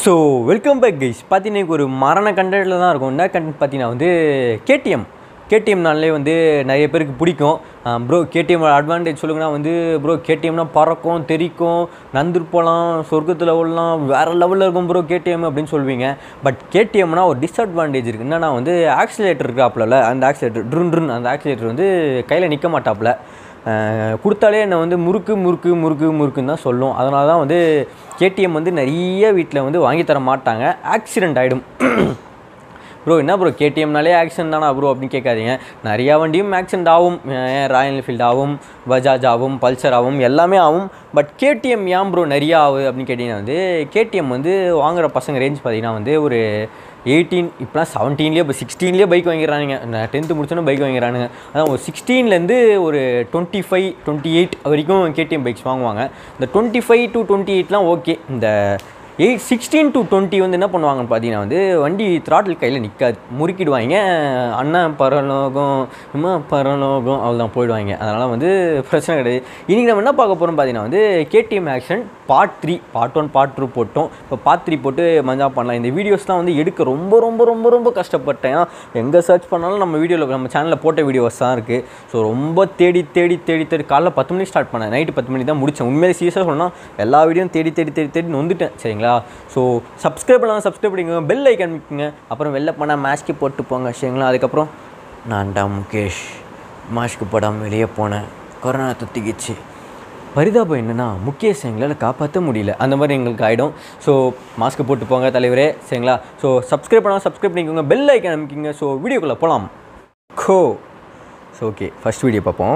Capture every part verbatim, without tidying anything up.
So welcome back guys. பார்த்தீங்கன்னா ஒரு மரண கண்டென்ட்டில் தான் இருக்கும். என்ன கண்டென்ட் பார்த்தீங்கன்னா வந்து கேடிஎம் கேடிஎம்னாலே வந்து நிறைய பேருக்கு பிடிக்கும். ப்ரோ கேடிஎம் அட்வான்டேஜ் சொல்லுங்கன்னா வந்து ப்ரோ கேடிஎம்னா பறக்கும், தெரிக்கும், நந்துட்டு போகலாம், சொர்க்கத்தில் ஓடலாம், வேறு லெவலில் இருக்கும் ப்ரோ கேடிஎம் அப்படின்னு சொல்லுவீங்க. பட் கேடிஎம்னா ஒரு டிஸ்அட்வான்டேஜ் இருக்குது. என்னன்னா வந்து ஆக்சிலேட்டர் இருக்காப்புல, அந்த ஆக்சிலேட்டர் ட்ருன் ட்ருன் அந்த ஆக்சிலேட்டர் வந்து கையில் நிற்க மாட்டாப்புல. கொடுத்தாலே என்னை வந்து முறுக்கு முறுக்கு முறுக்கு முறுக்குன்னு தான் சொல்லும். அதனால தான் வந்து கேடிஎம் வந்து நிறைய வீட்டில் வந்து வாங்கி தர மாட்டாங்க. ஆக்சிடெண்ட் ஆகிடும். ப்ரோ என்ன ப்ரோ கேடிஎம்னாலே ஆக்சிடென்ட் தானா ப்ரோ அப்படின்னு கேட்காதீங்க. நிறையா வண்டியும் ஆக்சிடென்ட் ஆகும். ராயல் என்ஃபீல்டு ஆகும், பஜாஜ் ஆகும், பல்சர் ஆகும், எல்லாமே ஆகும். பட் கேடிஎம் ஏன் ப்ரோ நிறையா ஆகுது அப்படின்னு கேட்டிங்கன்னா வந்து கேடிஎம் வந்து வாங்குகிற பசங்க ரேஞ்ச் பார்த்திங்கன்னா வந்து ஒரு எயிட்டீன் இப்போலாம் செவன்டீன்லேயே இப்போ சிக்ஸ்டீன்லேயே பைக் வாங்கிடுறானுங்க. நான் டென்த்து முடிச்சோன்னே பைக் வாங்கிடுறானுங்க. அதான் ஒரு சிக்ஸ்டீன்லேருந்து ஒரு டுவெண்ட்டி ஃபைவ் டுவெண்ட்டி எயிட் வரைக்கும் கேடிஎம் பைக்ஸ் வாங்குவாங்க. இந்த டுவெண்ட்டி ஃபைவ் டு டுவெண்ட்டி எயிட்லாம் ஓகே. இந்த எயிட் சிக்ஸ்டீன் டு டுவெண்ட்டி வந்து என்ன பண்ணுவாங்கன்னு பார்த்தீங்கன்னா வந்து வண்டி த்ராட்டில் கையில் நிற்காது, முறுக்கிடுவாங்க. அண்ணன் பரலோகம் அம்மா பரலோகம் அவ்வளோதான் போயிடுவாங்க. அதனால் வந்து பிரச்சனை கிடையாது. இன்றைக்கி நம்ம என்ன பார்க்க போகிறோம் பார்த்தீங்கன்னா வந்து KTM action part three part one part two போட்டோம். இப்போ பார்ட் த்ரீ போட்டு மஜா பண்ணலாம். இந்த வீடியோஸ்லாம் வந்து எடுக்க ரொம்ப ரொம்ப ரொம்ப ரொம்ப கஷ்டப்பட்டேன். ஏன்னா எங்கே சர்ச் பண்ணாலும் நம்ம வீடியோவில் நம்ம சேனலில் போட்ட வீடியோஸ் தான் இருக்குது. ஸோ ரொம்ப தேடி தேடி தேடி தேடி காலைல பத்து மணிக்கு ஸ்டார்ட் பண்ணேன், நைட்டு பத்து மணி தான் முடித்தேன். உண்மையிலே சீரியஸாக சொன்னால் எல்லா வீடியோவும் தேடி தேடி தேடி தேடி வந்துட்டேன். சரிங்களா? ஸோ சப்ஸ்கிரைப் பண்ணலாம், சப்ஸ்கிரைப் பண்ணிக்கோங்க, பெல் ஐக்கான் அமைக்குங்க. அப்புறம் வெளில போனால் மாஸ்க்கு போட்டு போங்க. சரிங்களா? அதுக்கப்புறம் நான்டா முகேஷ் மாஸ்க்கு போடாமல் வெளியே போனேன், கொரோனா தொத்திக்கிச்சு. பரிதாபம் என்னென்னா முகேஷ் எங்களால் காப்பாற்ற முடியல, அந்த மாதிரி எங்களுக்கு ஆகிடும். ஸோ மாஸ்க்கு போட்டு போங்க தலைவரே. சரிங்களா? ஸோ சப்ஸ்கிரைப் பண்ணால் சப்ஸ்கிரைப் பண்ணிக்கோங்க, பெல் ஐக்கான் அமைக்கிங்க. ஸோ வீடியோக்குள்ளே போகலாம். Go so okay, first video பார்ப்போம்.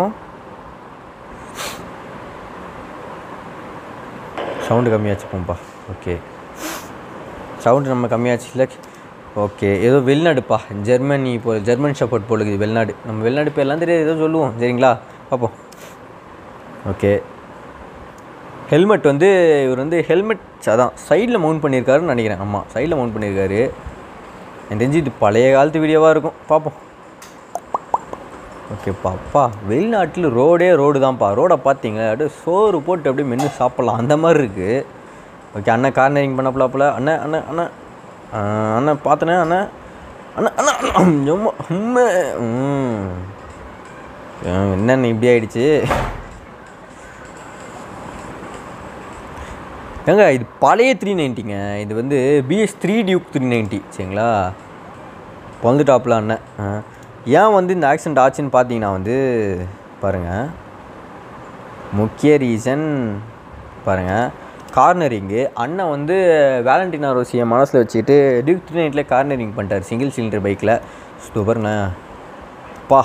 சவுண்டு கம்மியாச்சு போம்பா. ஓகே சவுண்டு நம்ம கம்மியாச்சு இல்லை. ஓகே ஏதோ வெளிநாடுப்பா, ஜெர்மனி போ ஜெர்மன் ஷெப்பர்ட் போலுக்குது வெளிநாடு. நம்ம வெளிநாடு பேர்லாம் தெரியாது, ஏதோ சொல்லுவோம். சரிங்களா? பார்ப்போம். ஓகே ஹெல்மெட் வந்து இவர் வந்து ஹெல்மெட் அதான் சைடில் மவுண்ட் பண்ணியிருக்காருன்னு நினைக்கிறேன். ஆமாம் சைடில் மவுண்ட் பண்ணியிருக்காரு. எனக்கு தெரிஞ்சு இது பழைய காலத்து வீடியோவாக இருக்கும். பார்ப்போம். ஓகேப்பா அப்பா வெளிநாட்டில் ரோடே ரோடு தான்ப்பா. ரோடை பார்த்தீங்களா அப்படியே சோறு போட்டு அப்படியே மென்று சாப்பிட்லாம், அந்த மாதிரி இருக்குது. ஓகே அண்ணன் கார்னரிங் பண்ணப்பலாப்பில். அண்ணன் அண்ணன் அண்ணன் அண்ணன் பார்த்தனே அண்ணன் அண்ணன் அண்ணன் ரொம்ப உண்மை. ம் என்னென்ன இப்படி ஆகிடுச்சு ஏங்க? இது பழைய த்ரீ நைன்ட்டிங்க. இது வந்து BS three Duke three ninety. சரிங்களா? பிறந்துட்டாப்புல அண்ணன். ஏன் வந்து இந்த ஆக்சிடெண்ட் ஆச்சுன்னு பார்த்தீங்கன்னா வந்து பாருங்கள், முக்கிய ரீசன் பாருங்கள் கார்னரிங்கு. அண்ணன் வந்து வேலண்டினா ரோசியை மனசில் வச்சுக்கிட்டு டியூக் த்ரீ நைன்ட்டில் கார்னரிங் பண்ணிட்டார் சிங்கிள் சிலிண்டர் பைக்கில். ஸோ பாருங்களேன் பா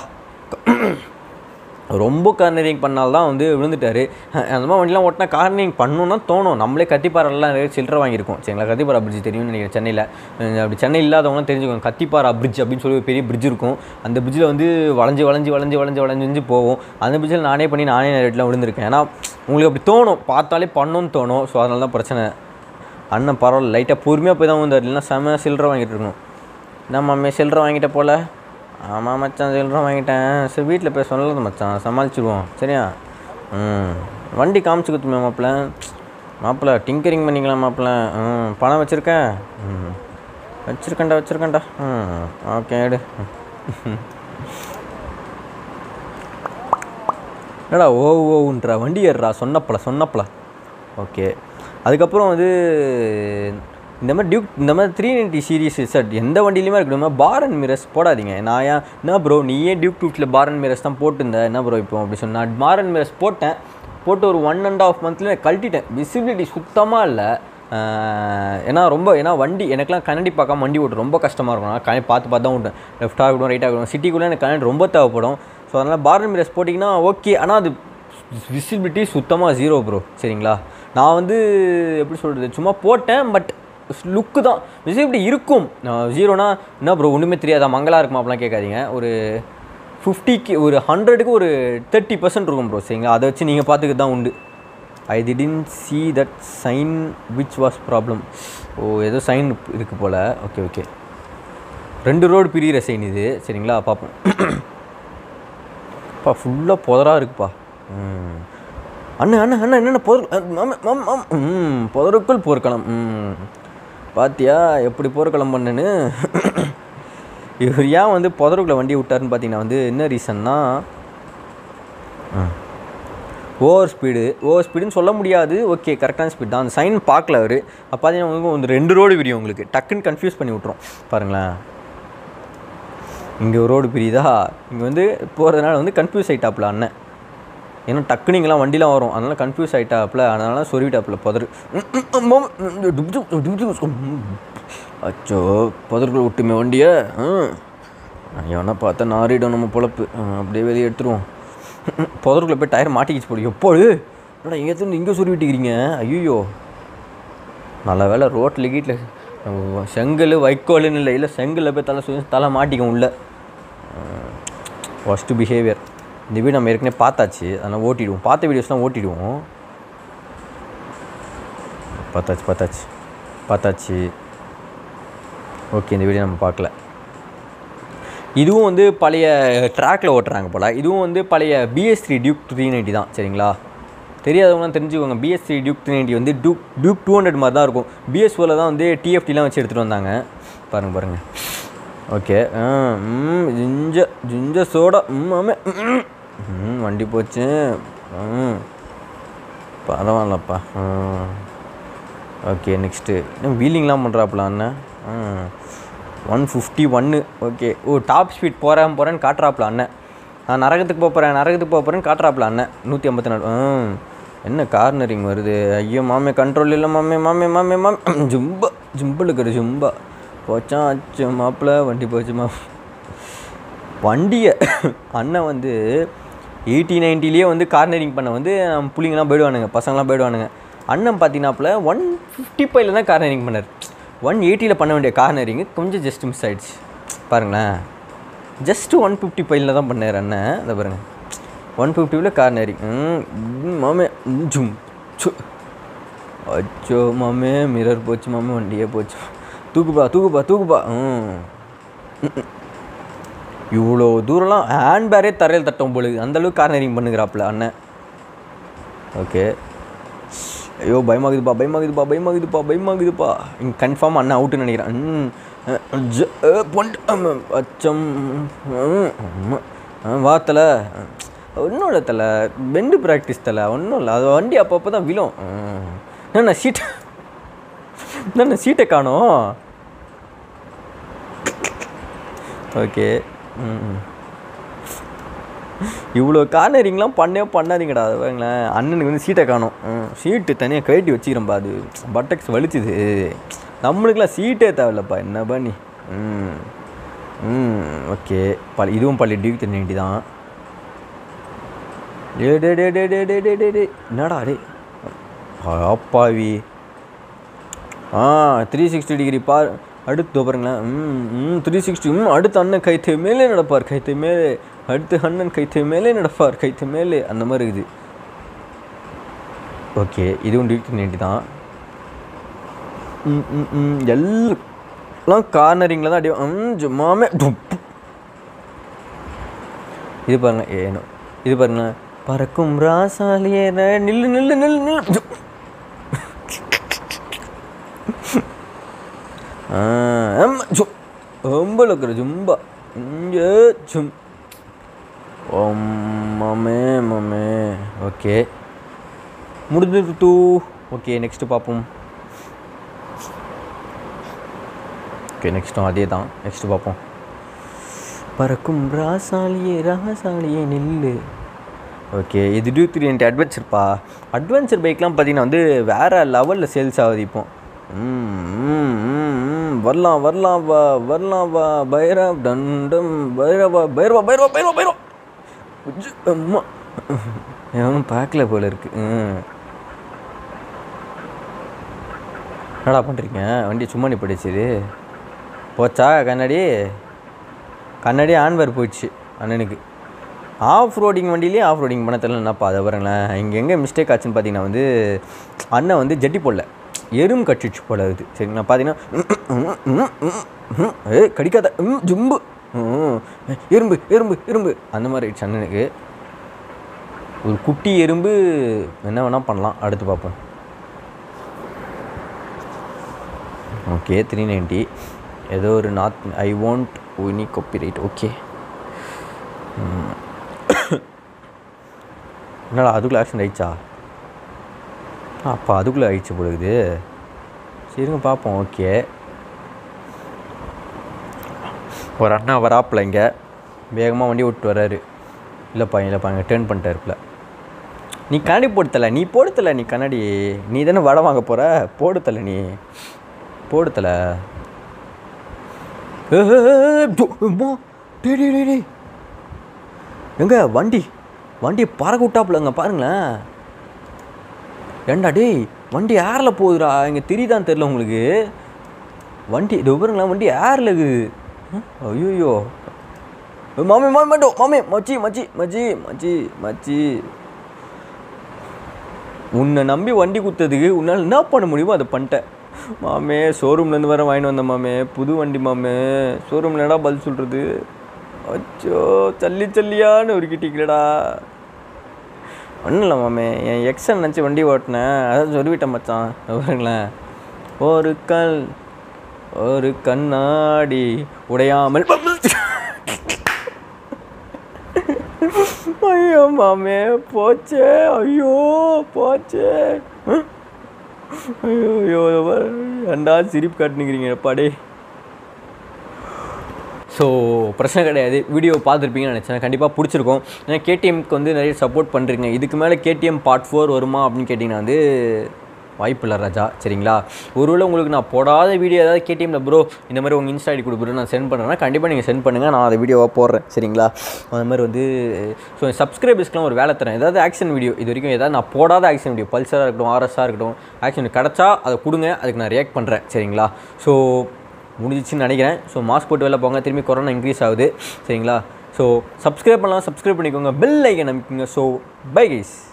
ரொம்ப கார்னரிங் பண்ணால்தான் வந்து விழுந்துட்டார். அந்த மாதிரி வண்டிலாம் ஓட்டினா கார்னரிங் பண்ணணுன்னா தோணும். நம்மளே கத்திப்பாரெல்லாம் நிறைய சில்லறை வாங்கியிருக்கோம். சரிங்களா? கத்திப்பாரா பிரிட்ஜ் தெரியும்னு நினைக்கிறேன் சென்னையில். அப்படி சென்னை இல்லாதவங்களாம் தெரிஞ்சுக்கோங்க. கத்திப்பாரா பிரிட்ஜ் அப்படின்னு சொல்லி ஒரு பெரிய பிரிட்ஜ் இருக்கும். அந்த பிரிட்ஜில் வந்து வளைஞ்சு வளைஞ்சு வளைஞ்சு வளைஞ்சு வளைஞ்சு போகும். அந்த பிரிட்ஜில் நானே பண்ணி நானே நிறைய இடத்துல விழுந்திருக்கேன். ஏன்னா உங்களுக்கு அப்படி தோணும், பார்த்தாலே பண்ணணும்னு தோணும். ஸோ அதனால தான் பிரச்சனை. அண்ணன் பரவாயில்ல, லைட்டாக பொறுமையாக போய் தான் வந்தார். இல்லைன்னா செம்ம சில்லறை வாங்கிட்டு இருக்கணும். நம்ம அம்மே சில்லறை வாங்கிட்ட போல். ஆமாம் மச்சான் சில்லறை வாங்கிட்டேன். சரி வீட்டில் போய் சொல்லல மச்சான், சமாளிச்சுடுவோம். சரியா? ம் வண்டி காமிச்சு கொடுத்துமே மாப்பிள்ள. மாப்பிள்ள டிங்கரிங் பண்ணிக்கலாம் மாப்பிள்ள. ம் பணம் வச்சுருக்கேன். ம் வச்சுருக்கேன்டா வச்சுருக்கேன்டா. ம் ஓகே எடு. என்னடா ஓ ஓன்ற வண்டி ஏறுறா சொன்னப்பல சொன்னப்பல. ஓகே அதுக்கப்புறம் வந்து இந்த மாதிரி டியூக் இந்த மாதிரி த்ரீ நைன்ட்டி சீரீஸ் செட் எந்த வண்டியிலையுமே இருக்கணும். பார் அண்ட் மிரர்ஸ் போடாதீங்க. நான் ஏன் என்ன ப்ரோ நீயே டியூக் டூட்டில் பார் அண்ட் மிரர்ஸ் தான் போட்டுருந்தேன் என்ன ப்ரோ இப்போ அப்படி சொன்னேன். நான் பார் அண்ட் மிரர்ஸ் போட்டேன். போட்டு ஒரு ஒன் அண்ட் ஆஃப் மந்த்லேயே கழட்டிட்டேன். விசிபிலிட்டி சுத்தமாக இல்லை. ஏன்னா ரொம்ப ஏன்னா வண்டி எனக்குலாம் கண்ணாடி பார்க்காம வண்டி ஓட்டு ரொம்ப கஷ்டமாக இருக்கும். நான் கண்ணாடி பார்த்து பார்த்து தான் விட்டேன். லெஃப்ட் ஆகட்டும் ரைட் ஆகட்டும் சிட்டிக்குள்ளே எனக்கு கண்ணாடி ரொம்ப தேவைப்படும். ஸோ அதனால் பார் அண்ட் மிரர்ஸ் போட்டிங்கன்னா ஓகே. ஆனால் அது விசிபிலிட்டி சுத்தமாக ஜீரோ ப்ரோ. சரிங்களா? நான் வந்து எப்படி சொல்கிறது சும்மா போட்டேன். பட் லுக்கு தான் விசிபிலிட்டி இருக்கும். ஜீரோனா என்ன ப்ரோ ஒன்றுமே தெரியாதா மங்களா இருக்குமா அப்படிலாம் கேட்காதீங்க. ஒரு ஃபிஃப்டிக்கு ஒரு ஹண்ட்ரடுக்கு ஒரு தேர்ட்டி பர்சன்ட் இருக்கும் ப்ரோ. சரிங்களா? அதை வச்சு நீங்கள் பார்த்துக்கிட்டு தான் உண்டு. I didn't see that sign which was problem. ஓ ஏதோ சைன் இருக்குது போல். ஓகே ஓகே ரெண்டு ரோடு பிரிகிற சைன் இது. சரிங்களா? பார்ப்போம். அப்பா ஃபுல்லாக புதராக இருக்குப்பா. ம் அண்ணன் அண்ணன் அண்ணன் என்னென்ன புதர் ம் புதருக்குள் போர்க்கலாம். ம் பார்த்தியா எப்படி போர்க்களம் பண்ணுன்னு. இவர் ஏன் வந்து புதருக்குள்ளே வண்டி விட்டாருன்னு பார்த்தீங்கன்னா வந்து என்ன ரீசன்னா ஓவர் ஸ்பீடு ஓவர் ஸ்பீடுன்னு சொல்ல முடியாது. ஓகே கரெக்டான ஸ்பீட் தான். அந்த சைன் பார்க்கல அவர். அப்போ பார்த்தீங்கன்னா வந்து ரெண்டு ரோடு பிரியும் உங்களுக்கு, டக்குன்னு கன்ஃபியூஸ் பண்ணி விட்ரும். பாருங்களேன், இங்கே ஒரு ரோடு பிரியுதா, இங்கே வந்து போகிறதுனால வந்து கன்ஃபியூஸ் ஆகிட்டாப்புல அண்ணன். ஏன்னா டக்குன்னு இங்கெல்லாம் வண்டிலாம் வரும், அதனால் கன்ஃபியூஸ் ஆகிட்டாப்புல, அதனால சொருவிட்டாப்புல புதரு. அச்சோ புதருக்குள்ள விட்டுமே வண்டியை. எவனா பார்த்தா நாரிடும் நம்ம பொழப்பு. அப்படியே வெளியே எடுத்துருவோம். புதருக்குள்ள போய் டயர் மாட்டிக்கிச்சு போடு. எப்போது என்னடா இங்கே எடுத்து இங்கே சொருவிட்டிக்கிறீங்க? ஐயோ நல்ல வேலை ரோட்டில் கீட்டில் செங்கல் வைக்கோலுன்னு இல்லை, இல்லை செங்கலில் போய் தலை சொல்லி தலை மாட்டிக்கும் உள்ள. First behaviour. இந்த வீடு நம்ம ஏற்கனவே பார்த்தாச்சு, அதனால் ஓட்டிடுவோம். பார்த்த வீடியோஸ்லாம் ஓட்டிடுவோம். பார்த்தாச்சு பார்த்தாச்சு பார்த்தாச்சு ஓகே, இந்த வீடியோ நம்ம பார்க்கல. இதுவும் வந்து பழைய ட்ராக்கில் ஓட்டுறாங்க போல். இதுவும் வந்து பழைய BS three Duke three ninety தான். சரிங்களா, தெரியாதவங்களாம் தெரிஞ்சுக்கோங்க. BS three Duke three ninety வந்து டியூக் டியூக் டூ ஹண்ட்ரட் மாதிரி தான் இருக்கும். பிஎஸ்ஓவில் தான் வந்து டிஎஃப்டிலாம் வச்சு எடுத்துகிட்டு வந்தாங்க. பாருங்கள் பாருங்கள். ஓகே ம் ஜிஞ்ச ஜிஞ்ச சோடா ம் ஆமே ம் வண்டி போச்சு. ம் பரவாயில்லப்பா. ம் ஓகே நெக்ஸ்ட்டு வீலிங்லாம் பண்ணுறாப்புல அண்ணன். ம் ஒன் ஃபிஃப்டி ஒன்று ஓகே. ஓ டாப் ஸ்பீட் போகிறேன் போகிறேன்னு காட்டுறாப்புல அண்ணன். நான் நரகத்துக்கு போகிறேன் நரகத்துக்கு போகிறேன்னு காட்டுறாப்புல அண்ணன். நூற்றி ஐம்பத்தி நாலு. ம் என்ன கார்னரிங் வருது? ஐயோ மாமே கண்ட்ரோல் இல்லை மாமே மாமே மாமே மாமே ஜும்பா ஜும்பில் இருக்கிற ஜும்பா போச்சா ஆச்சு மாப்பிள்ள. வண்டி போச்சு மா வண்டியை அண்ணன் வந்து எயிட்டி நைன்ட்டிலேயே வந்து கார்னரிங் பண்ண வந்து பிள்ளைங்களாம் போயிடுவானுங்க, பசங்களாம் போயிடுவானுங்க. அண்ணன் பார்த்தீங்கன்னாப்புல ஒன் ஃபிஃப்டி ஃபைவ்ல தான் கார்னரிங் பண்ணார். ஒன் எயிட்டியில் பண்ண வேண்டிய கார்னரிங்கு கொஞ்சம் ஜஸ்ட் மிஸ் ஆகிடுச்சு. பாருங்களேன், ஜஸ்ட்டு ஒன் ஃபிஃப்டி ஃபைவ்ல தான் பண்ணார் அண்ணன். அதை பாருங்கள், ஒன் ஃபிஃப்டியில் கார்னரிங். ம் மாமே ஜும் சு அச்சோ மாமே மிரர் போச்சு மாமே, வண்டியே போச்சு. தூக்குப்பா தூக்குப்பா தூக்குப்பா. ம் இவ்வளோ தூரம்லாம் ஹேண்ட் பேரே தரையில் தட்டும் போலுது, அந்தளவுக்கு கார்னரிங் பண்ணுகிறாப்புல அண்ணன். ஓகே ஐயோ பயமாகுதுப்பா பயமாகுதுப்பா பயமாகுதுப்பா பயமாகுதுப்பா. இங்கே கன்ஃபார்ம் அண்ணன் அவுட்டுன்னு நினைக்கிறேன். ம் அச்சம் வாத்தலை ஒன்றும் இல்லை தலை, பெண்டு ப்ராக்டிஸ் தலை, ஒன்றும் இல்லை. அது வண்டி அப்பப்போ தான் விழும். என்ன சீட்டை என்ன சீட்டை காணோம். ஓகே ம் இவ்வளோ கார்னரிங்லாம் பண்ணே பண்ணாதீங்கடா. அது பாருங்களேன், அண்ணனுக்கு வந்து சீட்டை காணும். சீட்டு தனியாக கழட்டி வச்சுக்கிறேன்ப்பா, அது பட்டக்ஸ் வலிச்சுது. நம்மளுக்கெல்லாம் சீட்டே தேவையில்லப்பா, என்ன பண்ணி. ம் ம் ஓகே பள்ளி இதுவும் பள்ளி டியூக் த்ரீ நைன்ட்டி தான். டே டே டே டே டே டே டே டே டே என்னடா டே அப்பாவி. ஆ த்ரீ சிக்ஸ்டி டிகிரி பார். அடுத்து பாருங்களேன். ம் ம் த்ரீ சிக்ஸ்டி. ம் அடுத்து அண்ணன் கைத்து மேலே நடப்பார், கைத்து மேலே. அடுத்து அண்ணன் கைத்து மேலே நடப்பார், கைத்து மேலே. அந்த மாதிரி இருக்குது. ஓகே இதுவும் டியூக் த்ரீ நைன்ட்டி தான். ம் ம் ம் எல்லாம் கார்னரிங்கில் தான் அடி. ம் ஜும்மாமே இது பாருங்க. ஏனோ இது பாருங்க. பறக்கும் ராசாலியே நில்லு நில்லு நில்லு நில்லு. ரொம்ப இருக்கிற ஜும்பா இங்கே ஜும். ஓம் மாமே மாமே. ஓகே முடிஞ்சு டூ. ஓகே நெக்ஸ்ட்டு பார்ப்போம். ஓகே நெக்ஸ்ட்டும் அதே தான். நெக்ஸ்ட்டு பார்ப்போம். பறக்கும் ராசாலியே ராசாலியே நில்லு. ஓகே இது டியூக் த்ரீ நைன்ட்டி அட்வென்ச்சர்ப்பா. அட்வென்ச்சர் பைக்லாம் பார்த்தீங்கன்னா வந்து வேறு லெவலில் சேல்ஸ் ஆகுது இப்போ. ம் வரலாம் வரலாம் வா வரலாம் வா பைரா டண்டம் பைரவா பைரவா பைரவா பைரவா பைரவா. அம்மா எவனும் பார்க்கல போல இருக்கு. ம் என்னடா பண்ணுறீங்க? வண்டி சும்மா நீ படிச்சுது போச்சா? கண்ணாடி கண்ணாடி ஆன்வர் போயிடுச்சு அண்ணனுக்கு. ஆஃப் ரோடிங் வண்டியிலே ஆஃப் ரோடிங் பண்ண தெரியல. என்னப்பா அதை பாருங்களேன். இங்கே எங்கே மிஸ்டேக் ஆச்சுன்னு பார்த்தீங்கன்னா வந்து அண்ணன் வந்து ஜட்டி போடல, எறும்பு கட்டிச்சு போல இருக்குது. சரிங்களா, பார்த்தீங்கன்னா ஏ கடிக்காத ம் ஜும்பு எறும்பு எறும்பு எறும்பு அந்த மாதிரி ஆயிடுச்சு அண்ணனுக்கு. ஒரு குட்டி எறும்பு என்ன வேணால் பண்ணலாம். அடுத்து பார்ப்போம். ஓகே த்ரீ நைன்ட்டி ஏதோ ஒரு not I want any copyright. Okay என்னடா அதுக்குள்ளே ஆக்ஷன் ஆயிடுச்சா? அப்போ அதுக்குள்ளே ஆயிடுச்சு போடுது. சரிங்க பார்ப்போம். ஓகே ஒரு அண்ணா வராப்பில் இங்கே வேகமாக வண்டி விட்டு வர்றாரு. இல்லைப்பா இல்லைப்பா இங்கே டேர்ன் பண்ணிட்டாருப்பில். நீ கண்ணாடி போடுத்தலை, நீ போடுத்தலை, நீ கண்ணாடி நீ தானே வடை வாங்க போகிற, போடுத்தலை, நீ போடுத்தலை. எங்க வண்டி வண்டி பறக்க விட்டாப்புலங்க பாருங்களேன். ஏண்டா டேய் வண்டி ஏரில் போகுதுடா. இங்கே தெரியுதான்னு தெரில உங்களுக்கு. வண்டி இது பாருங்களா வண்டி ஏரில் இருக்குது. ஐயோ மாமே மாமே மாட்டோம் மாமே மச்சி மச்சி மச்சி மச்சி மச்சி உன்னை நம்பி வண்டி கொடுத்ததுக்கு உன்னால் என்ன பண்ண முடியுமோ அதை பண்ணிட்டேன் மாமே. ஷோரூம்லேருந்து வர வாங்கிட்டு வந்தேன் மாமே, புது வண்டி மாமே. ஷோரூமில் என்னடா பதில் சொல்கிறது? அச்சோ சல்லி சல்லியான்னு உருக்கிட்டீங்களடா. ஒன்றும் இல்லை மாமே, என் எக்ஸை நினச்சி வண்டி ஓட்டினேன், அதான் சொல்லிவிட்டேன் மச்சான். பாருங்களேன், ஒரு கல் ஒரு கண்ணாடி உடையாமல். ஐயோ மாமே போச்சே, ஐயோ போச்சே, ஐயோ ஐயோ ரெண்டா சிரிப்பு காட்டுனுக்கிறீங்க பாடே. ஸோ பிரச்சனை கிடையாது, வீடியோ பார்த்துருப்பீங்கன்னு நினச்சேன். கண்டிப்பாக பிடிச்சிருக்கும். ஏன்னா கேடிஎம்க்கு வந்து நிறைய சப்போர்ட் பண்ணுறீங்க. இதுக்கு மேலே கேடிஎம் பார்ட் ஃபோர் வருமா அப்படின்னு கேட்டிங்கன்னா வந்து வாய்ப்பு இல்லை ராஜா. சரிங்களா, ஒருவேளை உங்களுக்கு நான் போடாத வீடியோ ஏதாவது கேடிஎம்மில் ப்ரோ இந்த மாதிரி உங்கள் இன்ஸ்டா ஐடி கொடுக்குறோம் நான் சென்ட் பண்ணுறேன்னா கண்டிப்பாக நீங்கள் சென்ட் பண்ணுங்கள், நான் அதை வீடியோவாக போடுறேன். சரிங்களா, அந்த மாதிரி வந்து ஸோ சப்ஸ்கிரைபர்ஸ்க்குலாம் ஒரு வேலை தரேன். ஏதாவது ஆக்ஷன் வீடியோ இது வரைக்கும் ஏதாவது நான் போடாத ஆக்ஷன் வீடியோ பல்சராக இருக்கட்டும் ஆர்எஸ்ஸாக இருக்கட்டும் ஆக்ஷன் கிடச்சா அதை கொடுங்க, அதுக்கு நான் ரியாக்ட் பண்ணுறேன். சரிங்களா, ஸோ முடிஞ்சிச்சுன்னு நினைக்கிறேன். ஸோ மாஸ்க் போட்டு வெளில போங்க, திரும்பி கொரோனா இன்க்ரீஸ் ஆகுது. சரிங்களா, ஸோ சப்ஸ்கிரைப் பண்ணலாம், சப்ஸ்கிரைப் பண்ணிக்கோங்க, பெல் ஐக்கன் அமைக்குங்க. So bye guys.